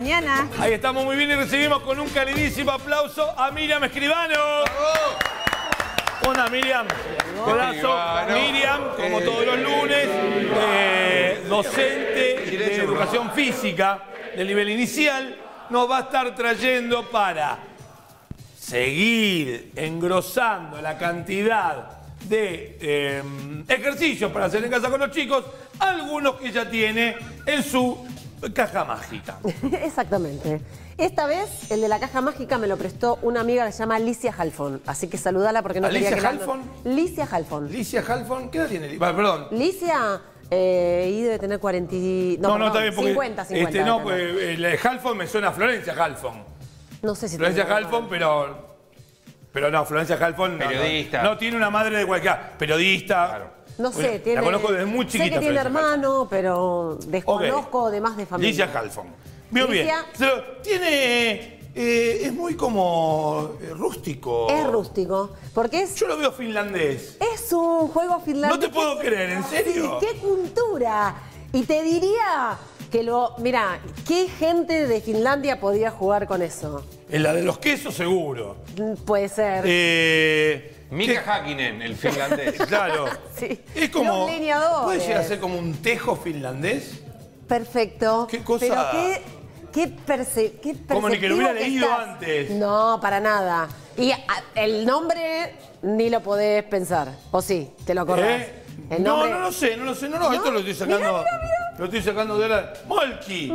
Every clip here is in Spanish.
mañana. Ahí estamos muy bien y recibimos con un calidísimo aplauso a Miriam Escribano. Hola Miriam. Codazo. Miriam, como todos los lunes, docente de educación física del nivel inicial, nos va a estar trayendo para seguir engrosando la cantidad de ejercicios para hacer en casa con los chicos, algunos que ya tiene en su caja mágica. Exactamente. Esta vez, el de la caja mágica me lo prestó una amiga que se llama Alicia Halfon. Así que saludala porque no quería que ¿Alicia Halfon? Alicia Halfon. Alicia Halfon, ¿qué edad tiene? Perdón. Alicia, y debe tener 40... No, está bien, porque 50. no, pues Halfon me suena a Florencia Halfon. No sé si... Florencia Halfon, pero no, Florencia Halfon periodista. No tiene una madre de cualquier... Periodista. Claro. No sé, tiene... La conozco desde muy chiquita. Sé que tiene hermano, pero desconozco de más de familia. Alicia Halfon. Bien. Tiene... es muy como rústico. Es rústico, porque es... Yo lo veo finlandés. Es un juego finlandés. No te puedo creer, ¿en serio? Sí, qué cultura. Y te diría que Mira, ¿qué gente de Finlandia podía jugar con eso? En la de los quesos, seguro. Puede ser. Mika Häkkinen, el finlandés. Claro. Sí. Es como... Los leñadores. ¿Puede llegar a ser como un tejo finlandés? Perfecto. ¿Qué cosa? Pero qué Como ni que lo hubiera perceptivo leído estás. antes. No, para nada. Y el nombre ni lo podés pensar. ¿O sí? ¿Te lo acordás? El nombre... No lo sé. No, esto lo estoy sacando... Mira. Lo estoy sacando de la... Molki.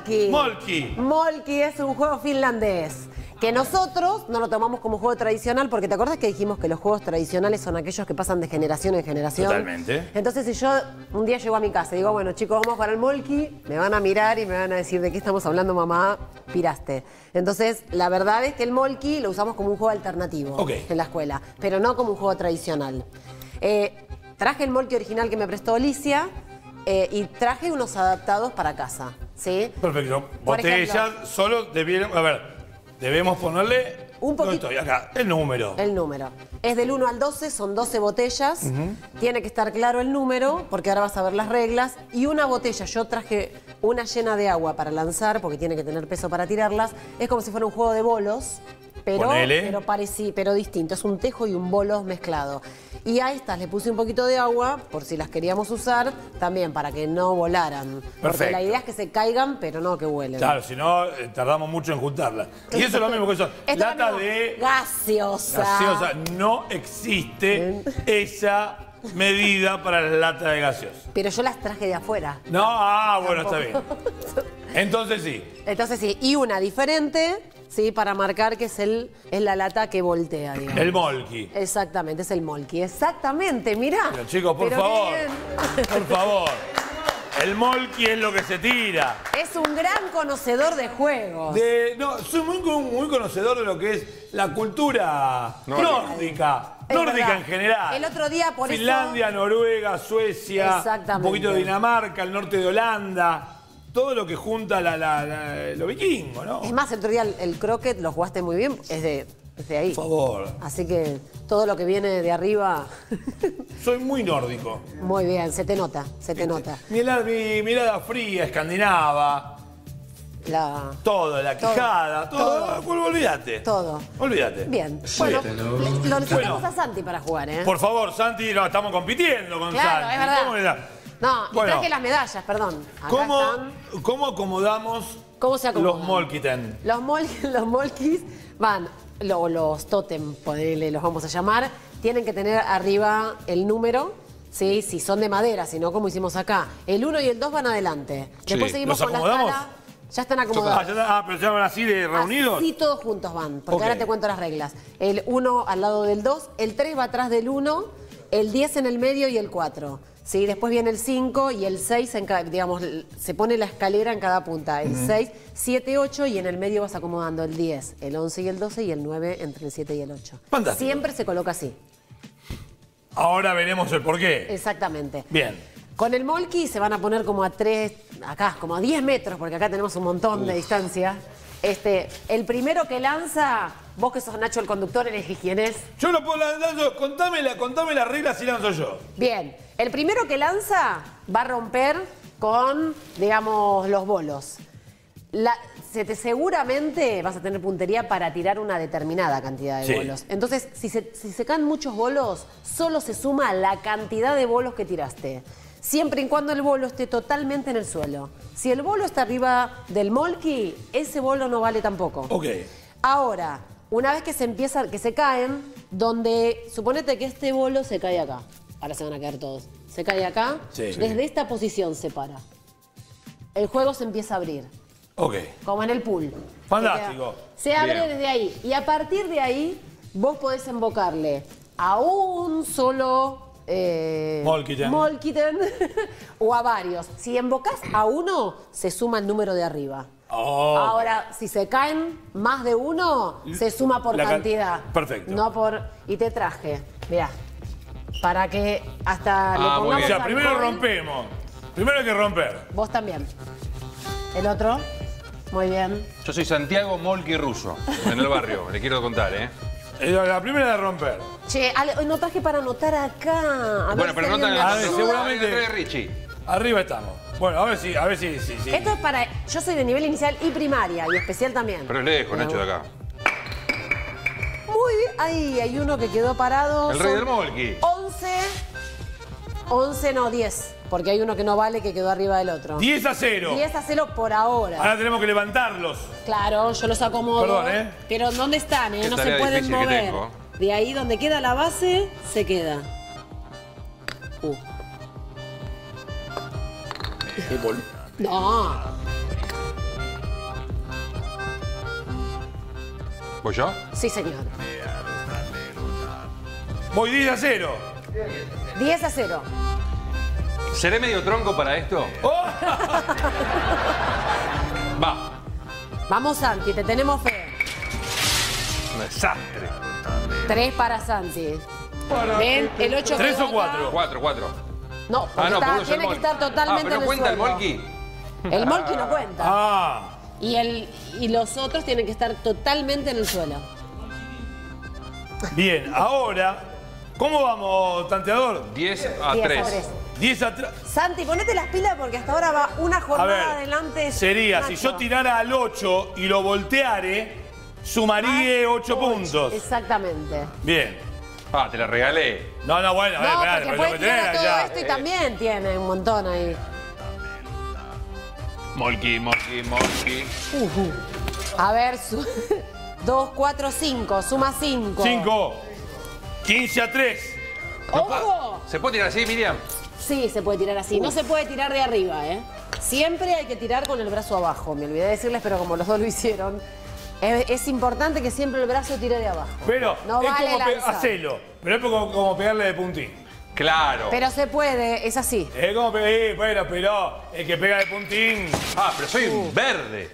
Molki es un juego finlandés. Que nosotros no lo tomamos como juego tradicional, porque ¿te acuerdas que dijimos que los juegos tradicionales son aquellos que pasan de generación en generación? Totalmente. Entonces, si yo un día llego a mi casa y digo, bueno, chicos, vamos a jugar al Molki, me van a mirar y me van a decir, ¿de qué estamos hablando, mamá? Piraste. Entonces, la verdad es que el Molki lo usamos como un juego alternativo en la escuela, pero no como un juego tradicional. Traje el Molki original que me prestó Alicia y traje unos adaptados para casa, ¿sí? Perfecto. Por Botellas ejemplo, solo debieron... A ver... Debemos ponerle... Un poquito. ¿Dónde estoy? Acá. El número. El número. Es del 1 al 12, son 12 botellas. Tiene que estar claro el número, porque ahora vas a ver las reglas. Y una botella, yo traje una llena de agua para lanzar, porque tiene que tener peso para tirarlas. Es como si fuera un juego de bolos, pero distinto. Es un tejo y un bolos mezclado. Y a estas le puse un poquito de agua, por si las queríamos usar, también para que no volaran. Porque la idea es que se caigan, pero no que vuelen. Claro, si no, tardamos mucho en juntarlas. Y eso es lo mismo que eso. Lata de... Gaseosa. Gaseosa. No existe esa medida para las latas de gaseosa. Pero yo las traje de afuera. No, bueno, está bien. Entonces sí. Entonces sí, y una diferente, sí, para marcar que es la lata que voltea, digamos. El Molki. Exactamente, es el Molki. Exactamente, mirá. Pero chicos, por favor. Por favor. El Molki es lo que se tira. Es un gran conocedor de juegos. Soy muy conocedor de lo que es la cultura nórdica. Nórdica en general. El otro día, por Finlandia, Noruega, Suecia, un poquito de Dinamarca, el norte de Holanda. Todo lo que junta lo vikingo, ¿no? Es más, el otro día el croquet lo jugaste muy bien, es de ahí. Por favor. Así que todo lo que viene de arriba... Soy muy nórdico. Muy bien, se te nota, se te nota. Mi mirada fría, escandinava. Todo, la quijada, todo. Olvídate. Todo. Olvídate. Bien. Bueno, lo necesitamos a Santi para jugar, ¿eh? Por favor, Santi, no, estamos compitiendo con Santi. Claro, es verdad. ¿Cómo le da? No, y traje las medallas, perdón. ¿Cómo acomodamos los Molkiten? Los Molkis van, los totem, los vamos a llamar, tienen que tener arriba el número, ¿sí? Si son de madera, si no como hicimos acá. El 1 y el 2 van adelante. Después seguimos con la escala. Ya están acomodados. Pero ya van así de reunidos. Sí, todos juntos van, porque ahora te cuento las reglas. El 1 al lado del 2, el 3 va atrás del 1, el 10 en el medio y el 4. Sí, después viene el 5 y el 6, digamos, se pone la escalera en cada punta. El 6, 7, 8 y en el medio vas acomodando el 10, el 11 y el 12 y el 9 entre el 7 y el 8. Fantástico. Siempre se coloca así. Ahora veremos el porqué. Exactamente. Bien. Con el Molki se van a poner como a 10 metros, porque acá tenemos un montón de distancia. El primero que lanza, vos que sos Nacho el conductor, elegís quién es. Yo no puedo lanzar yo, contame las reglas si lanzo yo. Bien, el primero que lanza va a romper con, digamos, los bolos. seguramente vas a tener puntería para tirar una determinada cantidad de bolos. Entonces, si se caen muchos bolos, solo se suma la cantidad de bolos que tiraste. Siempre y cuando el bolo esté totalmente en el suelo. Si el bolo está arriba del molki, ese bolo no vale tampoco. Ok. Ahora, una vez que se caen, suponete que este bolo se cae acá. Ahora se van a caer todos. Se cae acá. Sí. Desde esta posición se para. El juego se empieza a abrir. Ok. Como en el pool. Fantástico. Se abre Bien. desde ahí. Y a partir de ahí, vos podés invocarle a un solo Molkiten o a varios. Si invocás a uno, se suma el número de arriba. Oh. Ahora, si se caen más de uno, se suma por cantidad. Perfecto. No por... Y te traje, mirá, para que hasta le muy pongamos bien. O sea, primero alcohol. rompemos. Primero hay que romper. Vos también. El otro. Muy bien. Yo soy Santiago Molki Russo, en el barrio, le quiero contar, ¿eh? La primera de romper. Che, no traje para anotar acá. A Bueno, ver pero si no alguien tan me ver, ayuda. seguramente- de Richie. Arriba estamos. Bueno, a ver si. Esto es para... Yo soy de nivel inicial y primaria y especial también. Pero es lejos, Nacho, de acá. Muy bien. Ahí hay uno que quedó parado. El rey Son del Molki. 11 no, 10. Porque hay uno que no vale que quedó arriba del otro. 10-0. 10-0 por ahora. Ahora tenemos que levantarlos. Claro, yo los acomodo. Perdón, ¿eh? Pero ¿dónde están, Qué No se tarea pueden difícil que mover. tengo. De ahí donde queda la base, se queda. No. ¿Voy yo? Sí, señor. Voy 10-0. 10-0. ¿Seré medio tronco para esto? ¡Oh! Va. Vamos, Santi, te tenemos fe. Un desastre. 3 para Santi. Ven, el 8 ¿Tres quedó o cuatro? acá. 4. No, porque No, está- por eso tiene el que Molki. estar totalmente pero en el cuenta el suelo. Molki. El Molki no cuenta. Ah. Y los otros tienen que estar totalmente en el suelo. Bien, ahora. ¿Cómo vamos, tanteador? 10 10 a a 3. 3. 10 a 3. Santi, ponete las pilas porque hasta ahora va una A jornada ver, adelante. sería, si Nacho. yo tirara al 8 y lo volteare, sumaría 8 puntos. Exactamente. Bien. Ah, te la regalé. No, bueno, a ver, No, esperá, porque pero puede tengo que tirar tener a todo allá. esto y también tiene un montón ahí. Molki. A ver, 2, 4, 5, suma 5. 5. 15 a 3. ¡Ojo! ¿Se puede tirar así, Miriam? Sí, se puede tirar así. No se puede tirar de arriba, ¿eh? Siempre hay que tirar con el brazo abajo. Me olvidé de decirles, pero como los dos lo hicieron, es importante que siempre el brazo tire de abajo. Pero No es vale como lanzar. hacelo. Pero es como pegarle de puntín. Claro. Pero se puede, es así. Es como bueno, pero el que pega de puntín. Ah, pero soy un verde.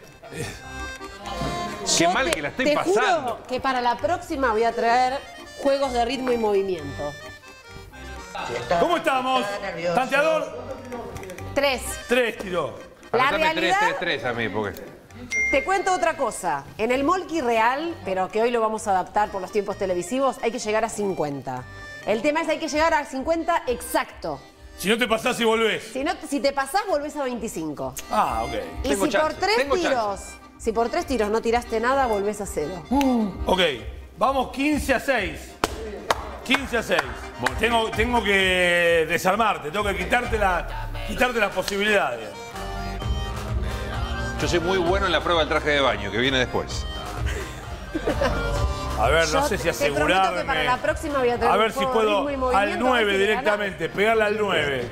Qué Yo mal te- que la estoy te pasando. Juro que para la próxima voy a traer juegos de ritmo y movimiento. ¿Cómo estamos? Tanteador, 3. 3 tiró. La Anotame realidad- 3 a mí, porque... Te cuento otra cosa. En el Molki real, pero que hoy lo vamos a adaptar por los tiempos televisivos, hay que llegar a 50. El tema es hay que llegar a 50 exacto. Si no te pasás y volvés. Si te pasás, volvés a 25. Ah, ok. Y Tengo si por chance, 3 tengo tiros, si por 3 tiros no tiraste nada, volvés a 0. Ok, vamos 15 a 6. 15 a 6. Tengo que desarmarte, tengo que quitarte las posibilidades. Yo soy muy bueno en la prueba del traje de baño, que viene después. A ver, no Yo sé si te prometo asegurarme. que para la próxima voy a traer A un ver si juego de puedo ritmo y movimiento, al a ver 9 si le directamente, pegarle al 9.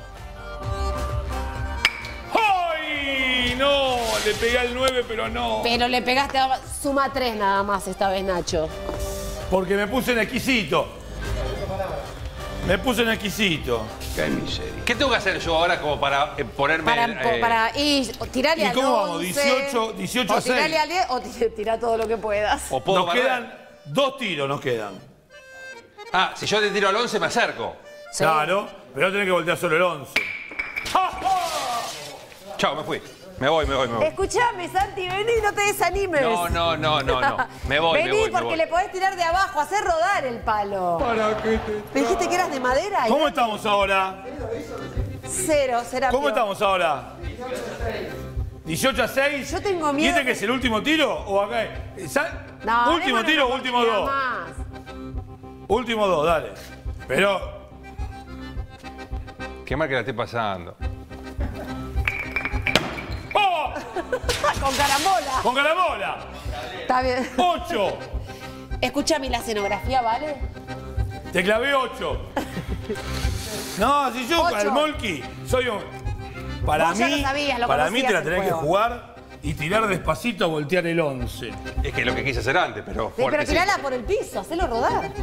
¡Ay! No, le pegué al 9, pero no. Pero le pegaste a... Suma 3 nada más esta vez, Nacho. Porque me puse en exquisito. Me puse en exquisito. Qué miseria. ¿Qué tengo que hacer yo ahora como para ponerme... Y tirale ¿Y al cómo 11, vamos? 18 a o tirale 6. al 10 o tira todo lo que puedas. ¿O puedo Nos barrer? quedan 2 tiros, nos quedan. Ah, si yo te tiro al 11 me acerco. Sí. Claro, pero tenés que voltear solo el 11. Chao, me fui. Me voy. Escuchame, Santi, vení, no te desanimes. No. Me voy, Vení, me porque voy. le podés tirar de abajo, hacer rodar el palo. ¿Para qué te... ¿Me dijiste que eras de madera? ¿Cómo estamos ahora? 0, será ¿Cómo estamos ahora? 18-6. Yo tengo miedo. ¿Y este que es el último tiro? ¿O acá? No, ¿Último tiro o último dos? Más. Último dos, dale. Pero. Qué mal que la estoy pasando. ¡Oh! Con carambola. ¡Con carambola! Está bien. 8. Escúchame, ¿la escenografía vale? Te clavé 8. No, si yo 8. al Molky soy un. Para Vos ya mí, lo sabías, lo para mí conocías te la el tenés que juego. jugar y tirar despacito a voltear el 11. Es que lo que quise hacer antes, pero Sí, pero fuerte sí. tirala por el piso, hacelo rodar.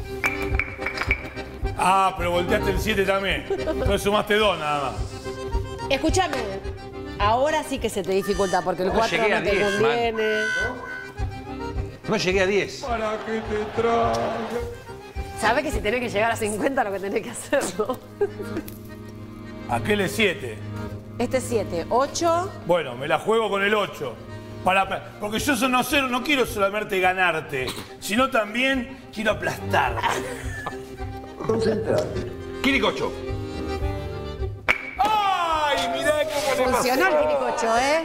Ah, pero volteaste el 7 también. Entonces sumaste 2 nada más. Escúchame, ahora sí que se te dificulta porque el No 4 llegué no a te 10, man. conviene. No llegué a 10. ¿Para qué te traes? Sabes que si tenés que llegar a 50 lo que tenés que hacer, ¿no? Aquel es 7. Este es 7, 8. Bueno, me la juego con el 8. Porque yo no quiero solamente ganarte, sino también quiero aplastarte. Quiricocho. ¡Ay! Mirá cómo le Funcionó el pasó. quiricocho, ¿eh?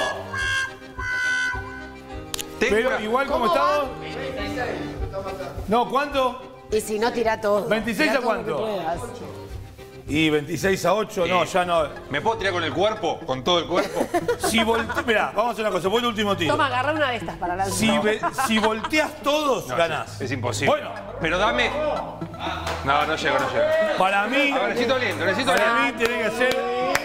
Pero igual como ¿Cómo va? estamos. No, ¿cuánto? Y si no, tira todo. 26 Tirá a todo lo que cuánto? puedas. Y 26-8, no, ya no. ¿Me puedo tirar con el cuerpo? ¿Con todo el cuerpo? Si mirá, vamos a hacer una cosa, voy el último tiro. Toma, agarra una de estas para lanzar. Si volteas todos, No, ganás. es imposible. Bueno, Pero dame. No, no llego, no llego. para mí, A ver, necesito aliento, necesito para aliento. mí tiene que ser.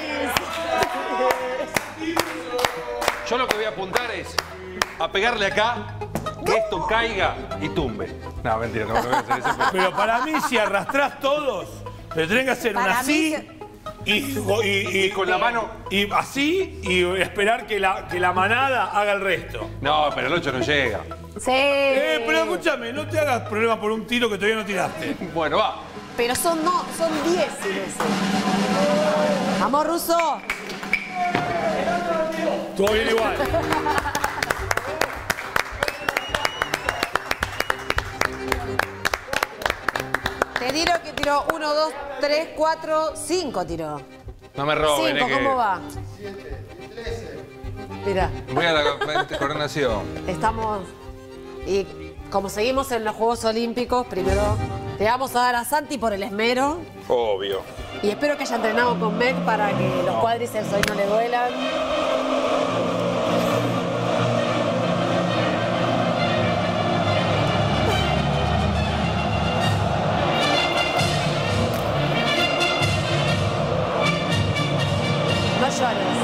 Yo lo que voy a apuntar es a pegarle acá, que esto caiga y tumbe. No, mentira, no voy a hacer eso. Pero para mí, si arrastrás todos, pero tenés que hacer una Para así mí y con la mano. Y así y esperar que la manada haga el resto. No, pero el 8 no llega. Sí. Pero escúchame, no te hagas problema por un tiro que todavía no tiraste. Bueno, va. Pero son 10 si ves. Vamos, Russo. Todo bien igual. Te tiro que tiró 1, 2, 3, 4, 5 tiró. No me roben, 5, que ¿cómo va? 13. Mira, voy a la coronación. estamos. Y como seguimos en los Juegos Olímpicos, primero le vamos a dar a Santi por el esmero. Obvio. Y espero que haya entrenado con Meg para que los cuádriceps hoy no le duelan. No llores,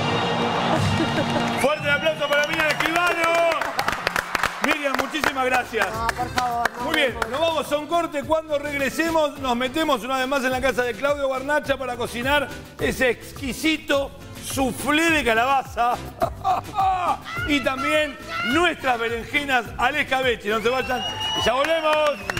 Fuerte el aplauso para Miriam Escribano. Miriam, muchísimas gracias. No, por favor. No. Muy bien, nos vamos a un corte. Cuando regresemos, nos metemos una vez más en la casa de Claudio Garnacha para cocinar ese exquisito soufflé de calabaza. Y también nuestras berenjenas al escabeche. No se vayan, ya volvemos.